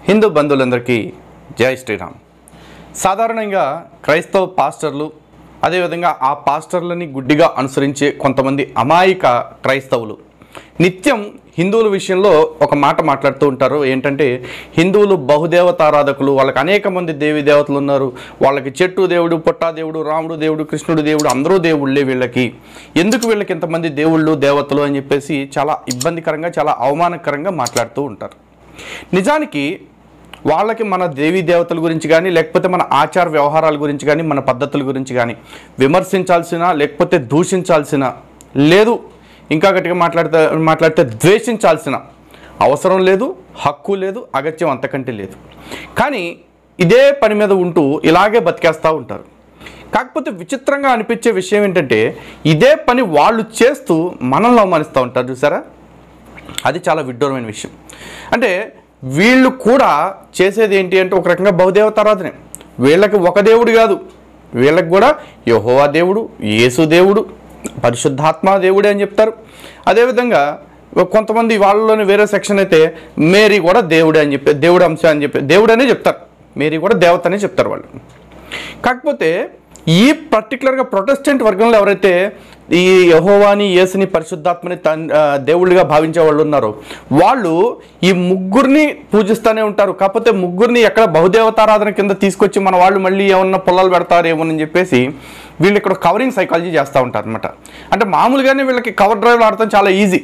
హిందూ బంధువులందరికీ జై శ్రీరామ్. సాధారణంగా క్రైస్తవ పాస్టర్లు అదేవిధంగా ఆ పాస్టర్లని గుడ్డిగా అనుసరించే కొంతమంది అమాయక క్రైస్తవులు నిత్యం హిందువుల విషయంలో ఒక మాట మాట్లాడుతూ ఉంటారు. ఏంటంటే హిందువులు బహుదేవతారాధకులు, వాళ్ళకి అనేక మంది దేవీ దేవతలు ఉన్నారు, వాళ్ళకి చెట్టు దేవుడు, పొట్టా దేవుడు, రాముడు దేవుడు, కృష్ణుడు దేవుడు, అందరూ దేవుళ్ళే, వీళ్ళకి ఎందుకు వీళ్ళకి ఇంతమంది దేవుళ్ళు దేవతలు అని చెప్పేసి చాలా ఇబ్బందికరంగా, చాలా అవమానకరంగా మాట్లాడుతూ ఉంటారు. నిజానికి వాళ్ళకి మన దేవీ దేవతల గురించి కానీ, లేకపోతే మన ఆచార వ్యవహారాల గురించి కానీ, మన పద్ధతుల గురించి కానీ విమర్శించాల్సిన, లేకపోతే దూషించాల్సిన, లేదు ఇంకా గట్టిగా మాట్లాడితే ద్వేషించాల్సిన అవసరం లేదు, హక్కు లేదు, అగత్యం అంతకంటే లేదు. కానీ ఇదే పని మీద ఉంటూ ఇలాగే బతికేస్తూ ఉంటారు. కాకపోతే విచిత్రంగా అనిపించే విషయం ఏంటంటే ఇదే పని వాళ్ళు చేస్తూ మనల్ని అవమానిస్తూ ఉంటారు. చూసారా, అది చాలా విడ్డూరమైన విషయం. అంటే వీళ్ళు కూడా చేసేది ఏంటి అంటే ఒక రకంగా బహుదేవతారాధనే. వీళ్ళకి ఒక దేవుడు కాదు, వీళ్ళకి కూడా యెహోవా దేవుడు, యేసు దేవుడు, పరిశుద్ధాత్మ దేవుడే అని చెప్తారు. అదేవిధంగా కొంతమంది వాళ్ళలోని వేరే సెక్షన్ అయితే మేరీ కూడా దేవుడే అని చెప్పి, దేవుడు అంశ అని చెప్పి దేవుడనే చెప్తారు, మేరీ కూడా దేవత అనే చెప్తారు వాళ్ళు. కాకపోతే ఈ పర్టికులర్గా ప్రొటెస్టెంట్ వర్గంలో ఎవరైతే ఈ యెహోవాని, యేసుని, పరిశుద్ధాత్మని దేవుళ్ళుగా భావించే వాళ్ళు ఉన్నారో వాళ్ళు ఈ ముగ్గురిని పూజిస్తూనే ఉంటారు. కాకపోతే ముగ్గురిని ఎక్కడ బహుదేవతారాధన కింద తీసుకొచ్చి మన వాళ్ళు మళ్ళీ ఏమన్నా పొలాలు పెడతారేమోనని చెప్పేసి వీళ్ళు ఇక్కడ కవరింగ్ సైకాలజీ చేస్తూ ఉంటారు అనమాట. అంటే మామూలుగానే వీళ్ళకి కవర్ డ్రైవ్లు ఆడటం చాలా ఈజీ,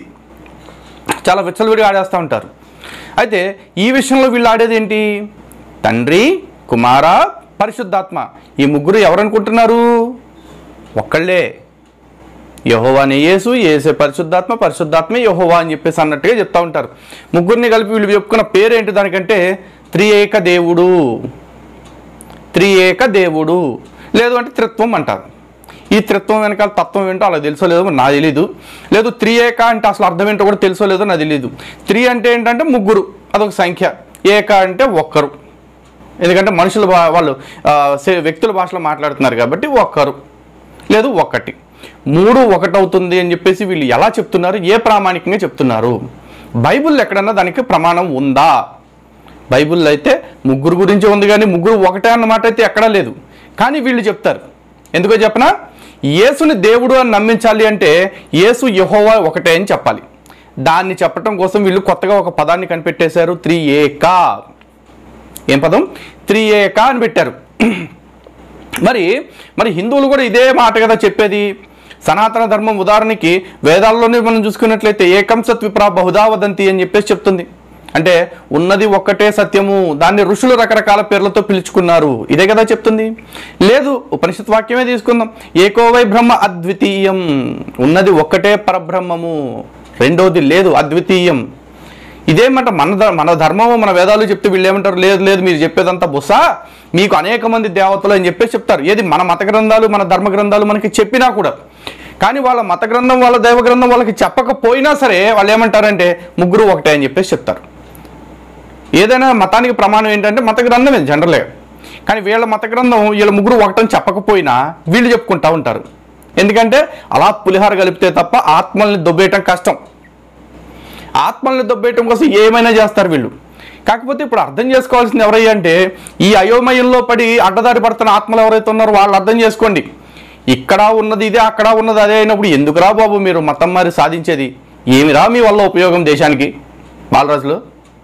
చాలా విచ్చలవిడిగా ఆడేస్తూ ఉంటారు. అయితే ఈ విషయంలో వీళ్ళు ఆడేది ఏంటి? తండ్రి, కుమార, పరిశుద్ధాత్మ, ఈ ముగ్గురు ఎవరనుకుంటున్నారు? ఒక్కళ్ళే, యెహోవానే యేసు, యేసే పరిశుద్ధాత్మ, పరిశుద్ధాత్మే యెహోవా అని చెప్పేసి అన్నట్టుగా చెప్తూ ఉంటారు. ముగ్గురిని కలిపి వీళ్ళు చెప్పుకున్న పేరు ఏంటి దానికంటే? త్రియేక దేవుడు, త్రియేక దేవుడు, లేదు అంటే త్రిత్వం అంటారు. ఈ త్రిత్వం వెనకాల తత్వం ఏంటో అలా తెలుసో లేదో నాకు తెలీదు. లేదు త్రియేక అంటే అసలు అర్థం ఏంటో కూడా తెలుసో లేదో నాకు తెలీదు. త్రి అంటే ఏంటంటే ముగ్గురు, అదొక సంఖ్య. ఏక అంటే ఒక్కరు, ఎందుకంటే మనుషులు వాళ్ళు వ్యక్తుల భాషలో మాట్లాడుతున్నారు కాబట్టి ఒక్కరు, లేదు ఒక్కటి, మూడు ఒకటవుతుంది అని చెప్పేసి వీళ్ళు ఎలా చెప్తున్నారు? ఏ ప్రామాణికంగా చెప్తున్నారు? బైబిల్లో ఎక్కడన్నా దానికి ప్రమాణం ఉందా? బైబిల్లో అయితే ముగ్గురు గురించి ఉంది, కానీ ముగ్గురు ఒకటే అన్నమాట అయితే ఎక్కడా లేదు. కానీ వీళ్ళు చెప్తారు. ఎందుకో చెప్పనా? యేసుని దేవుడు అని నమ్మించాలి అంటే యేసు యెహోవా ఒకటే అని చెప్పాలి. దాన్ని చెప్పడం కోసం వీళ్ళు కొత్తగా ఒక పదాన్ని కనిపెట్టేశారు, త్రియేక. ఏం పదం? త్రియేక అని పెట్టారు. మరి హిందువులు కూడా ఇదే మాట కదా చెప్పేది. సనాతన ధర్మం ఉదాహరణకి వేదాల్లోనే మనం చూసుకున్నట్లయితే ఏకం సత్ విప్రా బహుధా వదంతి అని చెప్పేసి చెప్తుంది. అంటే ఉన్నది ఒక్కటే సత్యము, దాన్ని ఋషులు రకరకాల పేర్లతో పిలుచుకున్నారు, ఇదే కదా చెప్తుంది. లేదు, ఉపనిషత్ వాక్యమే తీసుకుందాం, ఏకోవై బ్రహ్మ అద్వితీయం, ఉన్నది ఒక్కటే పరబ్రహ్మము, రెండోది లేదు, అద్వితీయం. ఇదేమంట మన ధర్మము, మన వేదాలు చెప్తే వీళ్ళు ఏమంటారు? లేదు లేదు, మీరు చెప్పేదంతా బుసా, మీకు అనేక మంది దేవతలు అని చెప్పేసి చెప్తారు. ఏది మన మత గ్రంథాలు, మన ధర్మ గ్రంథాలు మనకి చెప్పినా కూడా. కానీ వాళ్ళ మత గ్రంథం, వాళ్ళ దైవ గ్రంథం వాళ్ళకి చెప్పకపోయినా సరే వాళ్ళు ఏమంటారంటే ముగ్గురు ఒకటే అని చెప్పేసి చెప్తారు. ఏదైనా మతానికి ప్రమాణం ఏంటంటే మత గ్రంథమే జనరల్గా. కానీ వీళ్ళ మత గ్రంథం వీళ్ళ ముగ్గురు ఒకటని చెప్పకపోయినా వీళ్ళు చెప్పుకుంటూ ఉంటారు. ఎందుకంటే అలా పులిహార కలిపితే తప్ప ఆత్మల్ని దొబ్బేయటం కష్టం. ఆత్మల్ని దొబ్బేయటం కోసం ఏమైనా చేస్తారు వీళ్ళు. కాకపోతే ఇప్పుడు అర్థం చేసుకోవాల్సింది ఎవరయ్యా అంటే ఈ అయోమయంలో పడి అడ్డదారి పడుతున్న ఆత్మలు ఎవరైతే ఉన్నారో వాళ్ళు అర్థం చేసుకోండి. ఇక్కడ ఉన్నది ఇదే, అక్కడ ఉన్నది అదే అయినప్పుడు ఎందుకురా బాబు మీరు మతం మారి సాధించేది? ఏమిరా మీ వల్ల ఉపయోగం దేశానికి? బాలరాజులు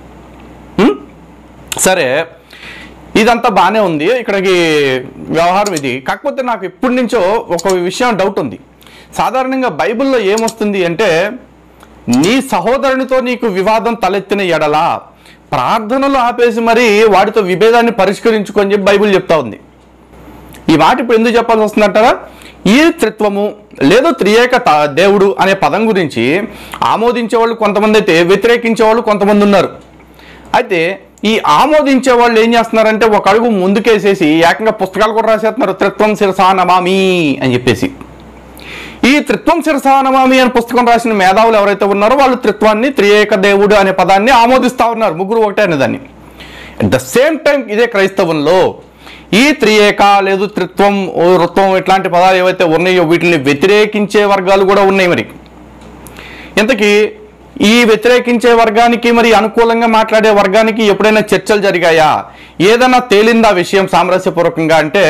సరే, ఇదంతా బాగానే ఉంది, ఇక్కడికి వ్యవహారం ఇది. కాకపోతే నాకు ఇప్పటి నుంచో ఒక విషయం డౌట్ ఉంది. సాధారణంగా బైబిల్లో ఏమొస్తుంది అంటే నీ సహోదరునితో నీకు వివాదం తలెత్తిన ఎడల ప్రార్థనలు ఆపేసి మరి వాటితో విభేదాన్ని పరిష్కరించుకొని చెప్పి బైబిల్ చెప్తా ఉంది. ఈ మాట ఇప్పుడు ఎందుకు చెప్పాల్సి వస్తుందంటారా? ఈ త్రిత్వము లేదు త్రియేక దేవుడు అనే పదం గురించి ఆమోదించే వాళ్ళు కొంతమంది అయితే వ్యతిరేకించే వాళ్ళు కొంతమంది ఉన్నారు. అయితే ఈ ఆమోదించే వాళ్ళు ఏం చేస్తున్నారంటే ఒక అడుగు ముందుకేసేసి ఏకంగా పుస్తకాలు కూడా రాసేస్తున్నారు, త్రిత్వం శిరసా నమామి అని చెప్పేసి. ఈ త్రిత్వం శిరసా నమామి అనే పుస్తకం రాసిన మేధావులు ఎవరైతే ఉన్నారో వాళ్ళు త్రిత్వాన్ని, త్రియేక దేవుడు అనే పదాన్ని ఆమోదిస్తూ ఉన్నారు, ముగ్గురు ఒకటే అనేదాన్ని. అట్ ద సేమ్ టైం ఇదే క్రైస్తవంలో ఈ త్రియేక లేదు త్రిత్వం, ఋత్వం ఇట్లాంటి పదాలు ఏవైతే ఉన్నాయో వీటిని వ్యతిరేకించే వర్గాలు కూడా ఉన్నాయి. మరి ఇంతకీ ఈ వ్యతిరేకించే వర్గానికి మరి అనుకూలంగా మాట్లాడే వర్గానికి ఎప్పుడైనా చర్చలు జరిగాయా? ఏదైనా తేలిందా విషయం సామరస్యపూర్వకంగా అంటే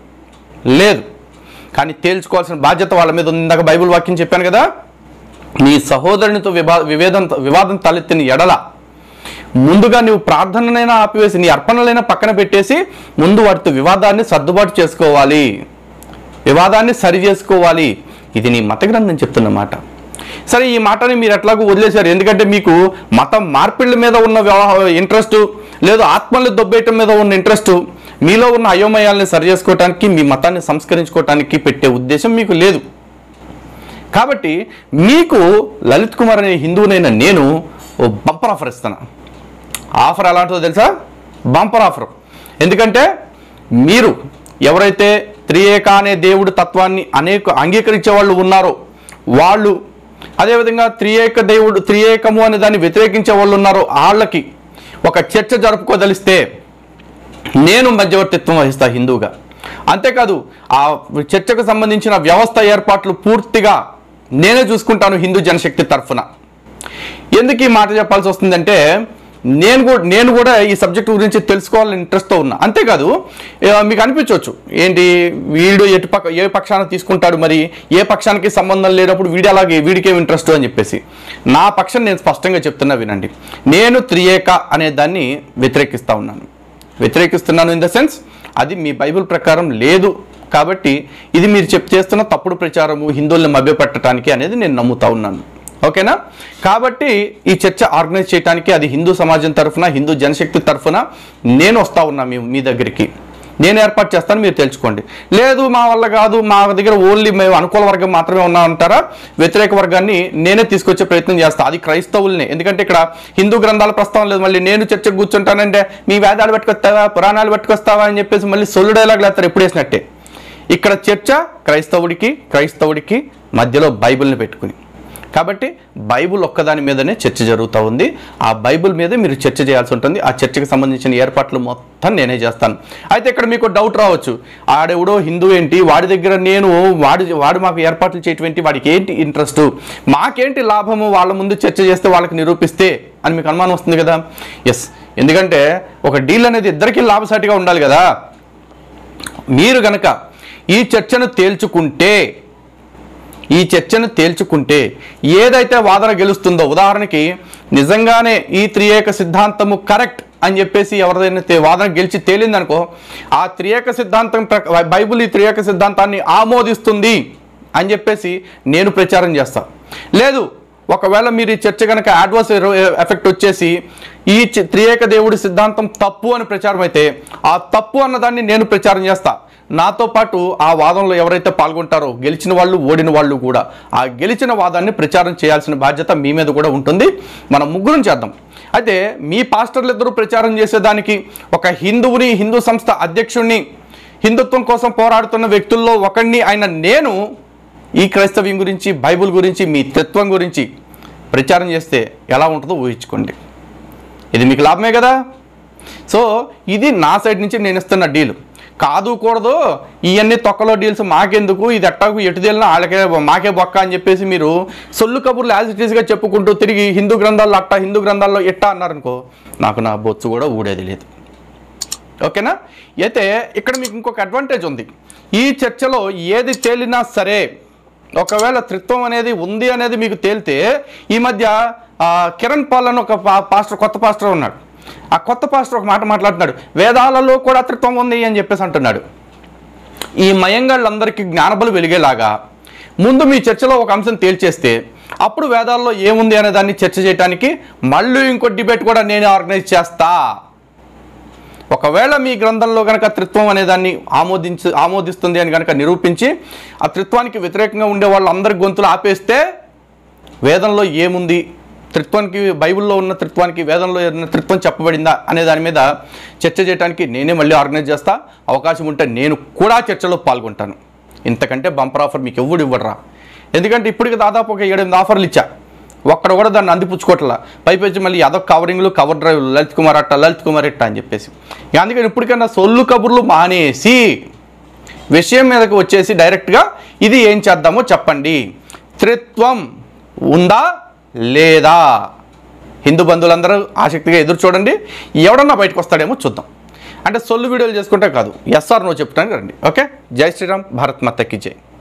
లేదు. కానీ తేల్చుకోవాల్సిన బాధ్యత వాళ్ళ మీద ఉంది. ఇందాక బైబిల్ వాక్యం చెప్పాను కదా, నీ సహోదరునితో వివాదం తలెత్తిన ఎడల ముందుగా నువ్వు ప్రార్థనలైనా ఆపివేసి నీ అర్పణలైనా పక్కన పెట్టేసి ముందు వాటితో వివాదాన్ని సర్దుబాటు చేసుకోవాలి, వివాదాన్ని సరి చేసుకోవాలి. ఇది నీ మత గ్రంథం చెప్తున్నమాట. సరే, ఈ మాటని మీరు ఎట్లాగో వదిలేశారు. ఎందుకంటే మీకు మతం మార్పిళ్ళ మీద ఉన్న ఇంట్రెస్ట్ లేదు, ఆత్మల్ని దొబ్బేయటం మీద ఉన్న ఇంట్రెస్ట్, మీలో ఉన్న అయోమయాల్ని సరి చేసుకోవటానికి, మీ మతాన్ని సంస్కరించుకోవటానికి పెట్టే ఉద్దేశం మీకు లేదు. కాబట్టి మీకు లలిత్ కుమార్ అనే హిందువునైన నేను ఓ బంపర్ ఆఫర్ ఇస్తాను. ఆఫర్ ఎలాంటిదో తెలుసా? Bumper offer. ఎందుకంటే మీరు ఎవరైతే త్రియేక అనే దేవుడు తత్వాన్ని అంగీకరించే వాళ్ళు ఉన్నారో వాళ్ళు, అదేవిధంగా త్రియేకము అనే దాన్ని వ్యతిరేకించే వాళ్ళు ఉన్నారో వాళ్ళకి ఒక చర్చ జరుపుకోదలిస్తే నేను మధ్యవర్తిత్వం వహిస్తా హిందువుగా. అంతేకాదు ఆ చర్చకు సంబంధించిన వ్యవస్థ ఏర్పాట్లు పూర్తిగా నేనే చూసుకుంటాను హిందూ జనశక్తి తరఫున. ఎందుకు ఈ మాట చెప్పాల్సి వస్తుందంటే నేను కూడా ఈ సబ్జెక్ట్ గురించి తెలుసుకోవాలని ఇంట్రెస్ట్తో ఉన్నా. అంతేకాదు మీకు అనిపించవచ్చు, ఏంటి వీడు ఏ పక్షాన తీసుకుంటాడు, మరి ఏ పక్షానికి సంబంధం లేనప్పుడు వీడికేం ఇంట్రెస్ట్ అని చెప్పేసి. నా పక్షం నేను స్పష్టంగా చెప్తున్నా వినండి. నేను త్రియేక అనే దాన్ని వ్యతిరేకిస్తున్నాను ఇన్ ద సెన్స్ అది మీ బైబిల్ ప్రకారం లేదు కాబట్టి ఇది మీరు చేస్తున్న తప్పుడు ప్రచారము, హిందువుల్ని మభ్యపెట్టడానికి అనేది నేను నమ్ముతా ఉన్నాను. ఓకేనా? కాబట్టి ఈ చర్చ ఆర్గనైజ్ చేయడానికి అది హిందూ సమాజం తరఫున, హిందూ జనశక్తి తరఫున నేను వస్తా ఉన్నా మీ దగ్గరికి. నేను ఏర్పాటు చేస్తాను, మీరు తెలుసుకోండి. లేదు మా వల్ల కాదు, మా దగ్గర ఓన్లీ మేము అనుకూల వర్గం మాత్రమే ఉన్నామంటారా, వ్యతిరేక వర్గాన్ని నేనే తీసుకొచ్చే ప్రయత్నం చేస్తాను. అది క్రైస్తవుల్ని. ఎందుకంటే ఇక్కడ హిందూ గ్రంథాల ప్రస్తావన లేదు. మళ్ళీ నేను చర్చకు కూర్చుంటానంటే మీ వేదాలు పట్టుకొస్తావా, పురాణాలు పట్టుకొస్తావా అని చెప్పేసి మళ్ళీ సొల్లు డైలాగ్ లేస్తారు ఎప్పుడు వేసినట్టే. ఇక్కడ చర్చ క్రైస్తవుడికి మధ్యలో బైబిల్ని పెట్టుకుని. కాబట్టి బైబుల్ ఒక్కదాని మీదనే చర్చ జరుగుతూ ఉంది. ఆ బైబుల్ మీదే మీరు చర్చ చేయాల్సి ఉంటుంది. ఆ చర్చకు సంబంధించిన ఏర్పాట్లు మొత్తం నేనే చేస్తాను. అయితే ఇక్కడ మీకు డౌట్ రావచ్చు, ఆడెవడో హిందూ ఏంటి, వాడి దగ్గర నేను వాడు మాకు ఏర్పాట్లు చేయటం ఏంటి, వాడికి ఏంటి ఇంట్రెస్ట్, మాకేంటి లాభము వాళ్ళ ముందు చర్చ చేస్తే వాళ్ళకి నిరూపిస్తే అని మీకు అనుమానం వస్తుంది కదా. ఎస్, ఎందుకంటే ఒక డీల్ అనేది ఇద్దరికీ లాభసాటిగా ఉండాలి కదా. మీరు గనక ఈ చర్చను తేల్చుకుంటే ఏదైతే వాదన గెలుస్తుందో, ఉదాహరణకి నిజంగానే ఈ త్రియేక సిద్ధాంతము కరెక్ట్ అని చెప్పేసి ఎవరిదైనా వాదన గెలిచి తేలిందనుకో, ఆ త్రియేక సిద్ధాంతం బైబిల్ ఈ త్రియేక సిద్ధాంతాన్ని ఆమోదిస్తుంది అని చెప్పేసి నేను ప్రచారం చేస్తాను. లేదు, ఒకవేళ మీరు ఈ చర్చ కనుక అడ్వర్స్ ఎఫెక్ట్ వచ్చేసి ఈ త్రియేక దేవుడి సిద్ధాంతం తప్పు అని ప్రచారం అయితే ఆ తప్పు అన్నదాన్ని నేను ప్రచారం చేస్తా. నాతో పాటు ఆ వాదంలో ఎవరైతే పాల్గొంటారో, గెలిచిన వాళ్ళు ఓడిన వాళ్ళు కూడా, ఆ గెలిచిన వాదాన్ని ప్రచారం చేయాల్సిన బాధ్యత మీ మీద కూడా ఉంటుంది. మనం ముగ్గురం చేద్దాం. అయితే మీ పాస్టర్లు ఇద్దరు ప్రచారం చేసేదానికి ఒక హిందువుని, హిందూ సంస్థ అధ్యక్షుడిని, హిందుత్వం కోసం పోరాడుతున్న వ్యక్తుల్లో ఒకడిని అయిన నేను ఈ క్రైస్తవ్యం గురించి, బైబుల్ గురించి, మీ తత్వం గురించి ప్రచారం చేస్తే ఎలా ఉంటుందో ఊహించుకోండి. ఇది మీకు లాభమే కదా. సో ఇది నా సైడ్ నుంచి నేను ఇస్తున్న డీల్. కాదు కూడదు, ఇవన్నీ తొక్కలో డీల్స్ మాకెందుకు, ఇది ఎట్టాకు ఎటుదేలినా వాళ్ళకే మాకే బొక్క అని చెప్పేసి మీరు సొల్లు కబుర్లు యాజ్ ఇట్ ఈస్గా చెప్పుకుంటూ తిరిగి హిందూ గ్రంథాల్లో అట్టా, హిందూ గ్రంథాల్లో ఎట్టా అన్నారనుకో, నాకు నా బొచ్చు కూడా ఊడేది లేదు. ఓకేనా? అయితే ఇక్కడ మీకు ఇంకొక అడ్వాంటేజ్ ఉంది. ఈ చర్చలో ఏది తేలినా సరే, ఒకవేళ త్రిత్వం అనేది ఉంది అనేది మీకు తేలితే, ఈ మధ్య కిరణ్ పాల్ అని ఒక కొత్త పాస్టర్ ఉన్నాడు. ఆ కొత్త పాస్టర్ ఒక మాట మాట్లాడుతున్నాడు, వేదాలలో కూడా త్రిత్వం ఉంది అని చెప్పేసి అంటున్నాడు. ఈ మయంగాళ్ళందరికీ జ్ఞానబలు వెలిగేలాగా ముందు మీ చర్చలో ఒక అంశం తేల్చేస్తే అప్పుడు వేదాల్లో ఏముంది అనే దాన్ని చర్చ చేయడానికి మళ్ళీ ఇంకో డిబేట్ కూడా నేనే ఆర్గనైజ్ చేస్తా. ఒకవేళ మీ గ్రంథంలో కనుక త్రిత్వం అనే దాన్ని ఆమోదిస్తుంది అని కనుక నిరూపించి ఆ త్రిత్వానికి వ్యతిరేకంగా ఉండే వాళ్ళందరి గొంతులు ఆపేస్తే వేదంలో ఏముంది, త్రిత్వానికి, బైబిల్లో ఉన్న త్రిత్వానికి వేదంలో ఉన్న త్రిత్వం చెప్పబడిందా అనే దాని మీద చర్చ చేయడానికి నేనే మళ్ళీ ఆర్గనైజ్ చేస్తా. అవకాశం ఉంటే నేను కూడా చర్చలో పాల్గొంటాను. ఇంతకంటే బంపర్ ఆఫర్ మీకు ఎవడు ఇవ్వడరా. ఎందుకంటే ఇప్పటికి దాదాపు ఒక 7-8 ఆఫర్లు ఇచ్చా, ఒక్కడ కూడా దాన్ని అందిపుచ్చుకోవట్లా. పైపెచ్చి మళ్ళీ అదొక కవరింగ్లు, కవర్ డ్రైవ్లు, లలిత్ కుమార్ ఇట్ట అని చెప్పేసి. అందుకని ఇప్పటికన్నా సొల్లు కబుర్లు మానేసి విషయం మీదకి వచ్చేసి డైరెక్ట్గా ఇది ఏం చేద్దామో చెప్పండి. త్రిత్వం ఉందా లేదా? హిందూ బంధువులందరూ ఆసక్తిగా ఎదురు చూడండి, ఎవడన్నా బయటకు వస్తాడేమో చూద్దాం. అంటే సొల్లు వీడియోలు చేసుకుంటే కాదు, ఎస్ఆర్ నో చెప్తాను రండి. ఓకే, జై శ్రీరామ్, భారత్ మాతా కీ జై.